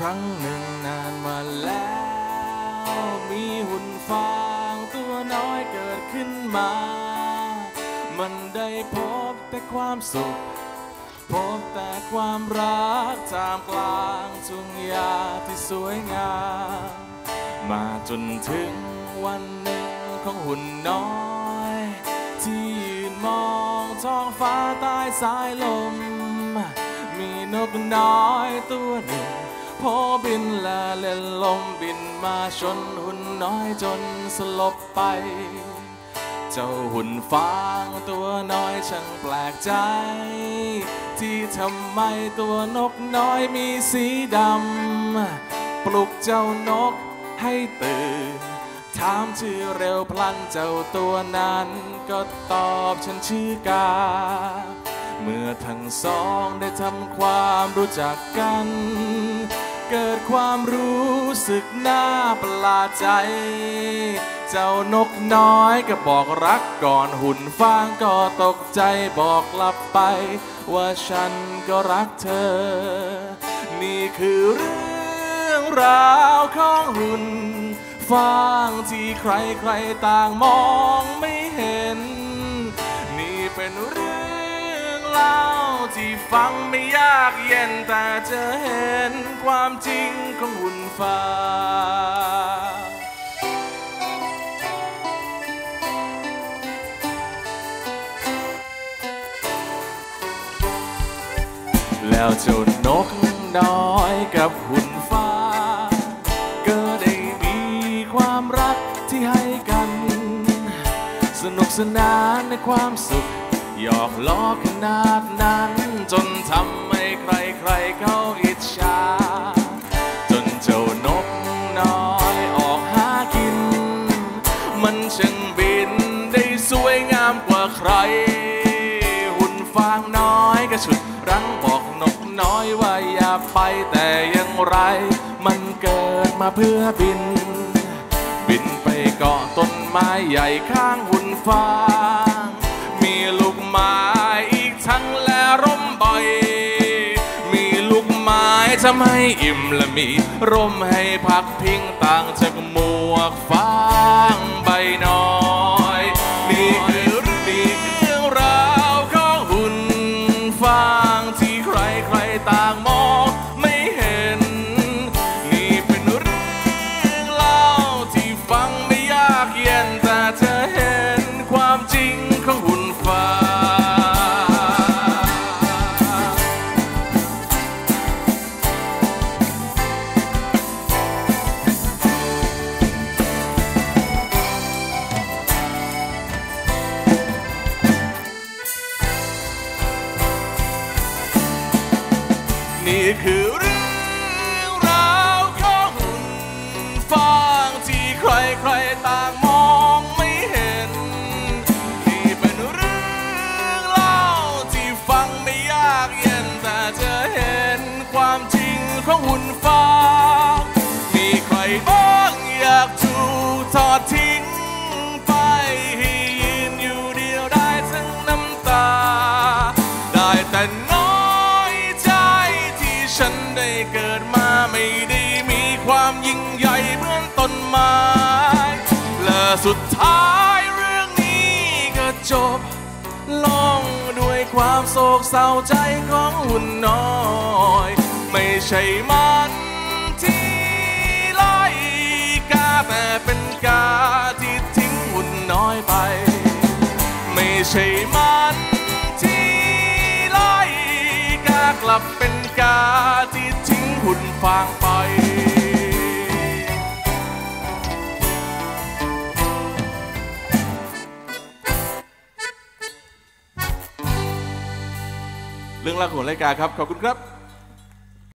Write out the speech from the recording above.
รั้งหนึ่งนานมาแล้วมีหุ่นฟางตัวน้อยเกิดขึ้นมามันได้พบแต่ความสุขพบแต่ความรักท่ามกลางทุ่งหญ้าที่สวยงามมาจนถึงวันหนึ่งของหุ่นน้อยที่ยืนมองท้องฟ้าใต้สายลมมีนกน้อยตัวหนึ่งพอบินและเล่นลมบินมาชนหุ่นน้อยจนสลบไปเจ้าหุ่นฟางตัวน้อยช่างแปลกใจที่ทำไมตัวนกน้อยมีสีดำปลุกเจ้านกให้ตื่นถามชื่อเร็วพลันเจ้าตัวนั้นก็ตอบฉันชื่อกาเมื่อทั้งสองได้ทำความรู้จักกันเกิดความรู้สึกน่าประหลาดใจเจ้านกน้อยก็บอกรักก่อนหุ่นฟางก็ตกใจบอกกลับไปว่าฉันก็รักเธอนี่คือเรื่องราวของหุ่นฟางที่ใครๆต่างมองไม่เห็นนี่เป็นเรื่องเล่าที่ฟังไม่ยากเย็นแต่จะเห็นความจริงของหุ่นฟางแล้วเจ้านกน้อยกับหุ่นฟางก็ได้มีความรักที่ให้กันสนุกสนานในความสุขหยอกล้อขนาดนั้นจนทำให้ใครๆเขาอิจฉาจนเจ้านกน้อยออกหากินมันช่างบินได้สวยงามกว่าใครหุ่นฟางน้อยก็ฉุดรั้งบอกนกน้อยว่าอย่าไปแต่อย่างไรมันเกิดมาเพื่อบินไปเกาะต้นไม้ใหญ่ข้างหุ่นฟางมีลูกไม้อีกทั้งและร่มบ่อยมีลูกไม้ทำให้อิ่มและมีร่มให้พักพิงต่างจากหมวกฟางใบน้อยนี่คือเรื่องราวของหุ่นฟางที่ใครๆต่างมองไม่เห็นนี่เป็นเรื่องเล่าที่ฟังไม่ยากเย็นแต่จะเห็นความจริงของหุ่นฟางนี่คือเรื่องราวของหุ่นฟางที่ใครๆต่างมองไม่เห็นนี่เป็นเรื่องเล่าที่ฟังไม่ยากเย็นแต่จะเห็นความจริงของหุ่นฟางมีใครบ้างอยากถูกทอดทิ้งไปให้ยืนอยู่เดียวได้ทั้งน้ำตาได้แต่น้อยใจที่ฉันได้เกิดมาไม่ได้มีความยิ่งใหญ่เหมือนต้นไม้และสุดท้ายเรื่องนี้ก็จบลงด้วยความโศกเศร้าใจของหุ่นน้อยไม่ใช่มันที่ไล่กาแต่เป็นกาที่ทิ้งหุ่นน้อยไปไม่ใช่มันที่ไล่กากลับเป็นกาที่ทิ้งหุ่นฟางไปเรื่องราวของรายการครับขอบคุณครับ